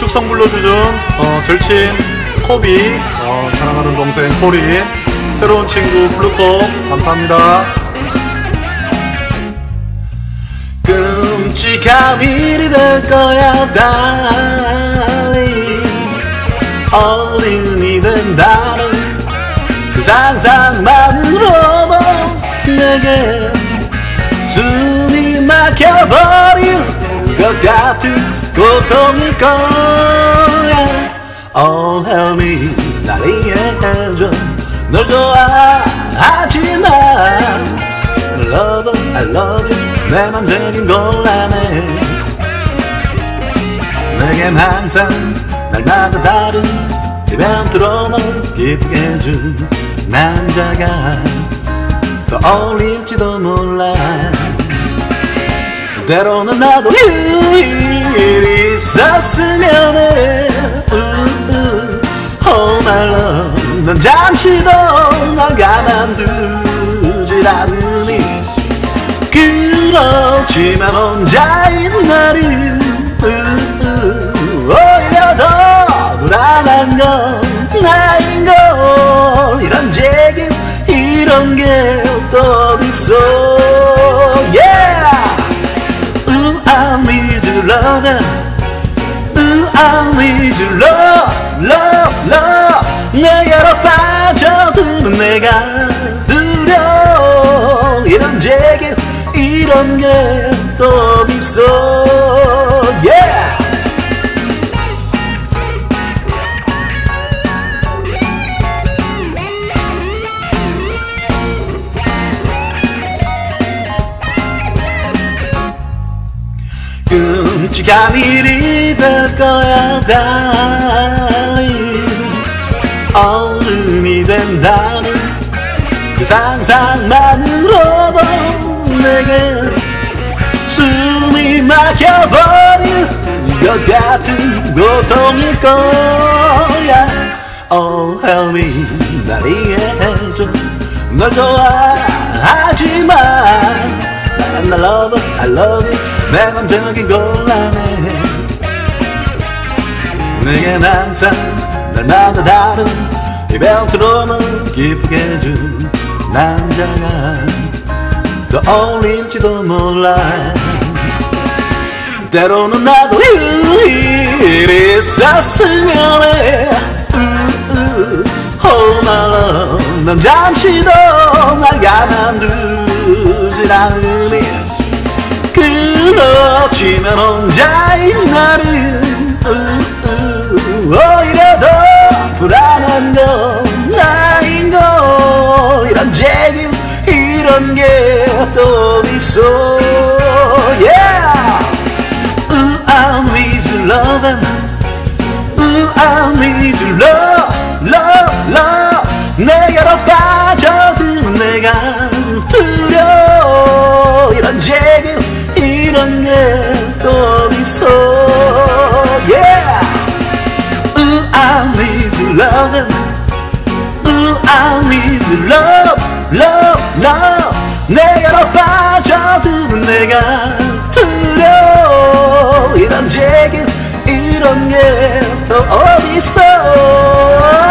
축성 불러주준 절친 코비, 사랑하는 동생 코린, 새로운 친구 플루토 감사합니다. 끔찍한 일이 될 거야 달리 어른이 된다는 그 상상만으로도 내게 숨이 막혀버릴 것 같은 고통일 거야. Oh help me 날 이해해줘. 널 좋아하지만 Love I love you 내 맘적인 곤란해. 내겐 항상 날마다 다른 이벤트로 널 기쁘게 해준 남자가 떠올릴지도 몰라. 때로는 나도 일이 있었으면 해. Oh my love 넌 잠시도 날 가만두질 않으니. 그렇지만 혼자인 나를 오히려 더 불안한 건 나인걸. 이런 제길 이런 게 또 어딨어. Yeah I need your love I need your love love love. 내게로 빠져드는 내가 두려워. 이런 제길 이런 게 또 어딨어. Yeah 끔찍한 일이 될 거야 달리 어른이 된다는 그 상상만으로도 내게 숨이 막혀버릴 것 같은 고통일 거야. Oh help me 날 이해해줘. 널 좋아하지만 난 I love you I love you 내 맘적인 곤란해. 내겐 항상 날마다 다른 이벤트로 널 기쁘게 해준 남자가 떠올릴지도 몰라. 때로는 나도 일이 있었으면 해. Oh my love 넌 잠시도 날 가만두질 않으니. 그렇지만 혼자인 나를 오히려 더 불안한 건 나인걸. 이런 제길 이런 게 또 있어. Yeah I need your love I need your love love love. 내게로 빠져드는 내가 두려워. 이런 제길 이런 게 또 있어. Yeah I need your love I need your love love love. 내게로 빠져드는 내가 두려워. 이런 제길 이런 게 또 어딨어.